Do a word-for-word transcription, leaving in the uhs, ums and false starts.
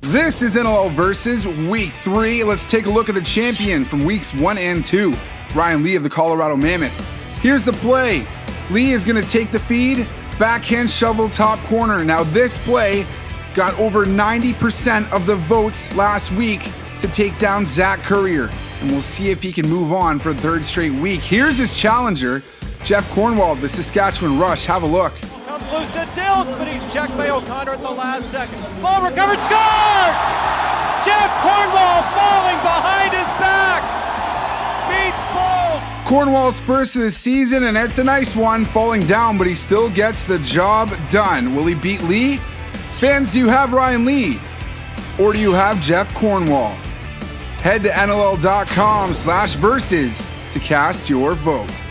This is N L L Versus Week three. Let's take a look at the champion from Weeks one and two, Ryan Lee of the Colorado Mammoth. Here's the play. Lee is going to take the feed, backhand shovel top corner. Now this play got over ninety percent of the votes last week to take down Zach Currier. And we'll see if he can move on for a third straight week. Here's his challenger, Jeff Cornwall of the Saskatchewan Rush. Have a look. Comes loose to Dilts, but he's checked by O'Connor at the last second. Ball recovered, scores! Jeff Cornwall falling behind his back. Beats Bull. Cornwall's first of the season, and it's a nice one, falling down, but he still gets the job done. Will he beat Lee? Fans, do you have Ryan Lee? Or do you have Jeff Cornwall? Head to N L L dot com slash versus to cast your vote.